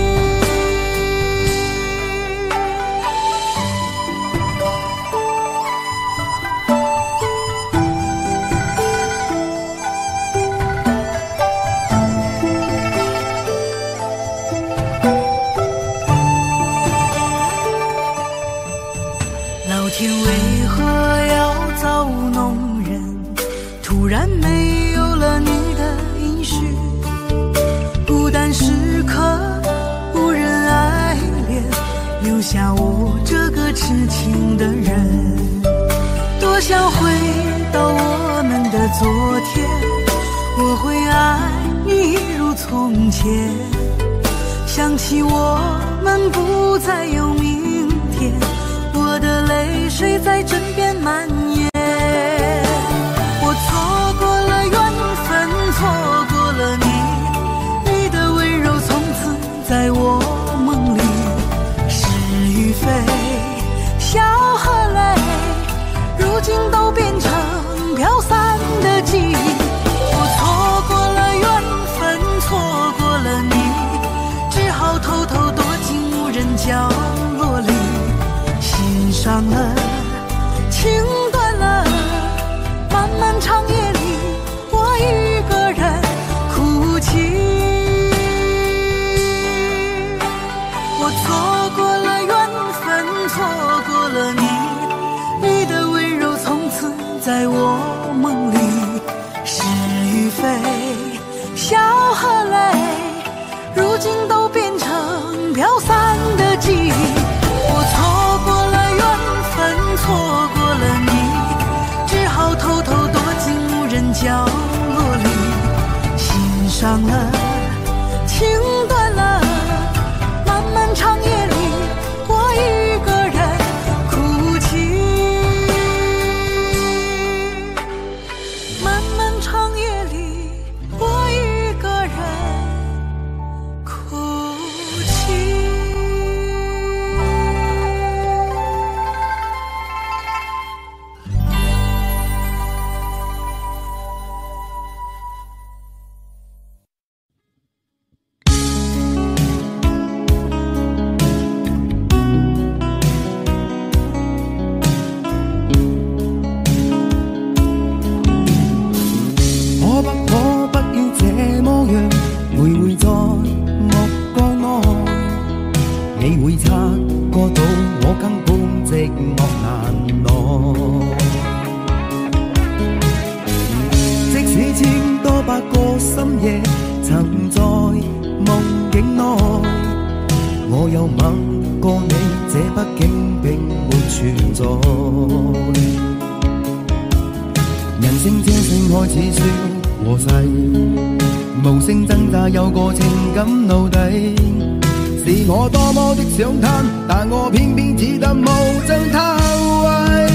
老天为何要造物弄人？突然没有了你的音讯，孤单时刻无人爱怜，留下我这个痴情的人。多想回到我们的昨天，我会爱你一如从前。想起我们不再有明天，我的泪水在枕边蔓延。我错过了缘分，错过了你，你的温柔从此在我梦里。是与非，笑和泪，如今都变成飘散的记忆。我错过了缘分，错过了你，只好偷偷躲进无人角落里。心伤了，情断了，漫漫长夜里，我一个人哭泣。我错过了缘分，错过了你，你的温柔从此在我梦里。是与非，笑和泪，如今都变成飘散的记忆。我错过了缘分，错过了你，只好偷偷躲进无人角落里。心伤了，情断了，漫漫长夜里，我一个人哭泣。漫漫长夜里，我一个人哭泣。 有個情感奴隸，是我多麼的想貪，但我偏偏只得無盡偷慰。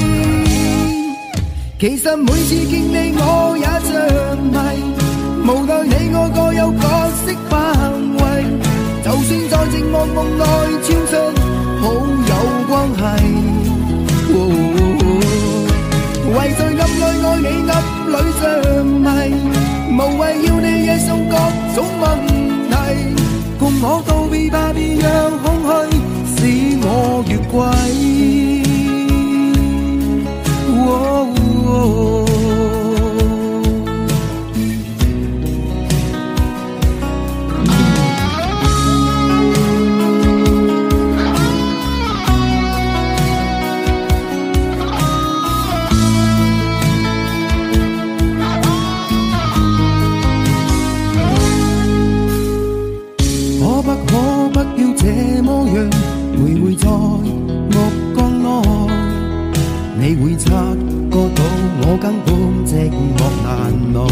其實每次見你我也着迷，無奈你我各有角色範圍，就算在寂寞夢內穿出好有關係，為在暗內愛你。 里着迷，無謂要你惹上各種問題，共我道別吧，別讓空虛使我越軌。徘徊在目光內，你會察覺到我根本寂寞難耐。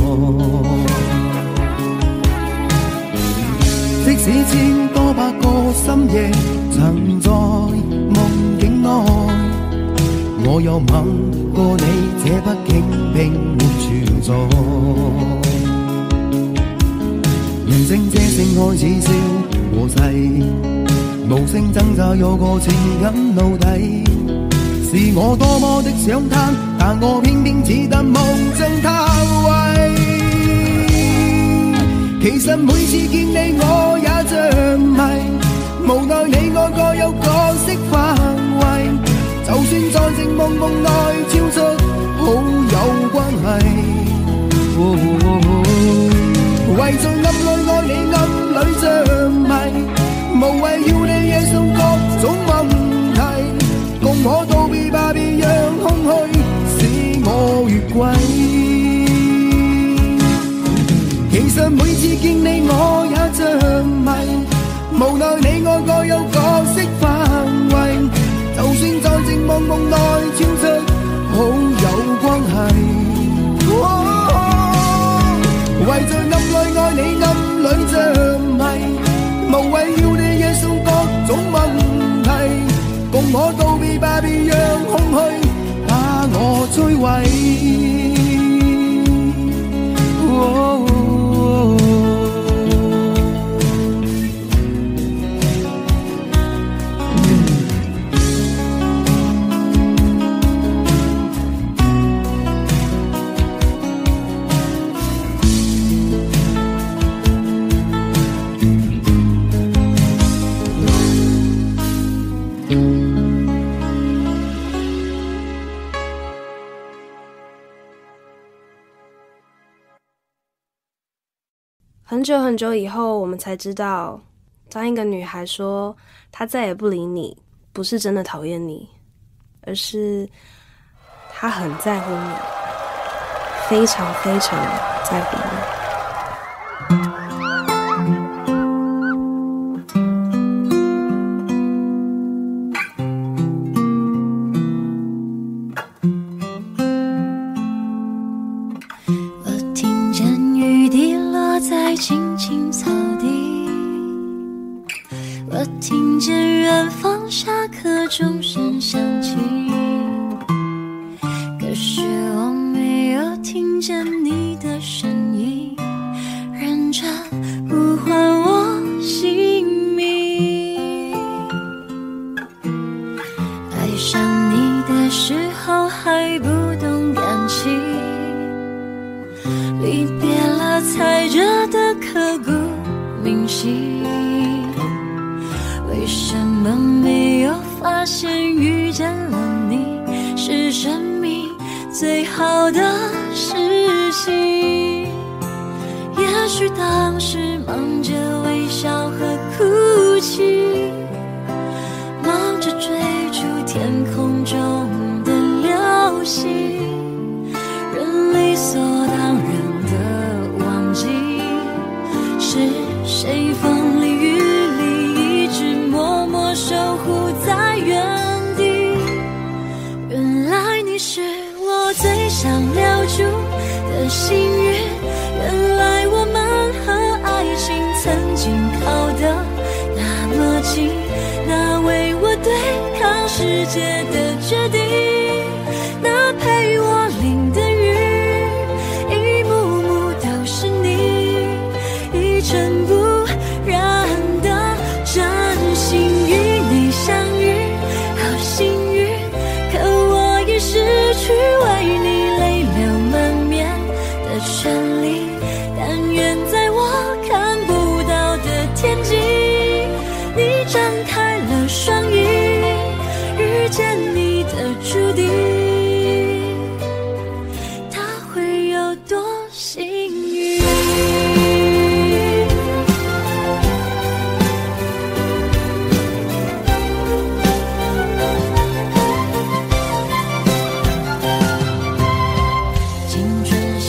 即使千多百個深夜曾在夢境內，我有吻過你，這畢竟並沒存在。人聲這聲開始消和逝，無聲掙扎有個情感奴隸，是我多麼的想貪，但我偏偏只得夢中他位。其實每次見你我也着迷，無奈你我各有各色範圍，就算在靜夢夢內超出好友關係。為在暗裏愛你暗裏着迷，無謂要你惹上各種問題，共我道別吧，別讓空虛使我越軌。其實每次見你我也着迷，無奈你我各有各色範圍，就算在靜夢夢內超出好友關係。為在暗裏愛你暗裏着迷，無謂要你惹上各種問題，共我道別吧，別讓空虛把我摧毀。 很久很久以后，我们才知道，当一个女孩说她再也不理你，不是真的讨厌你，而是她很在乎你，非常非常在乎你。 青青草地，我听见远方下课钟声响起，可是我没有听见你的声音，认真呼唤我姓名。爱上你的时候还不懂感情，离别了才觉得刻骨铭心，为什么没有发现遇见了你是生命最好的事情？也许当时忙着微笑和哭泣，忙着追逐天空中的流星，人理所当然是谁风里雨里一直默默守护在原地？原来你是我最想留住的幸运，原来我们和爱情曾经靠得那么近，那为我对抗世界的决定，那陪我淋的雨，一幕幕都是你，一尘不染的真心与你相遇，好幸运，可我已失去为你泪流满面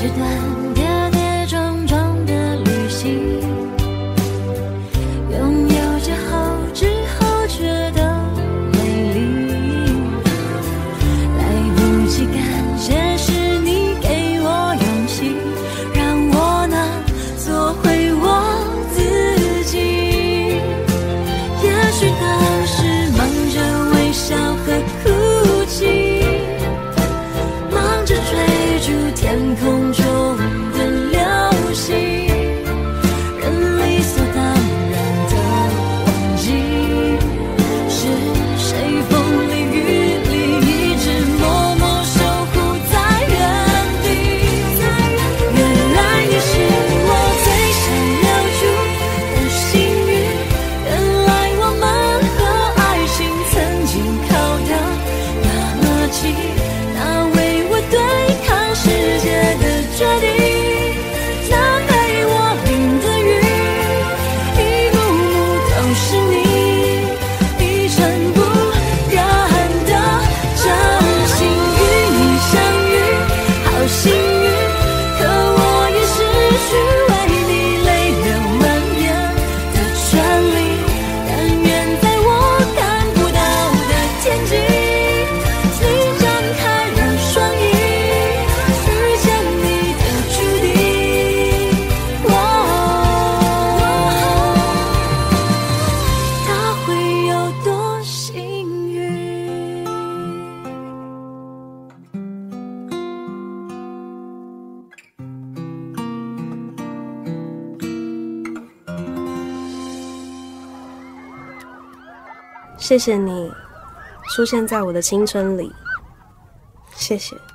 是段跌跌撞撞的旅行，拥有之后觉得美丽，来不及感谢是你给我勇气，让我能做回我自己。也许当时忙着微笑和哭泣，忙着追逐天空中的流星，人理所当然的忘记，是谁风里雨里一直默默守护在原地。原来你是我最想留住的幸运，原来我们和爱情曾经靠得那么近，那为我对抗世界的决定，那陪我淋的雨，一幕幕都是你，一尘不染的真心。与你相遇好幸运，可我也失去为你泪流满面的权利。但愿在我看不到的天际，你张开了双翼，遇见你的注定。他会有多幸运？ 谢谢你出现在我的青春里，谢谢。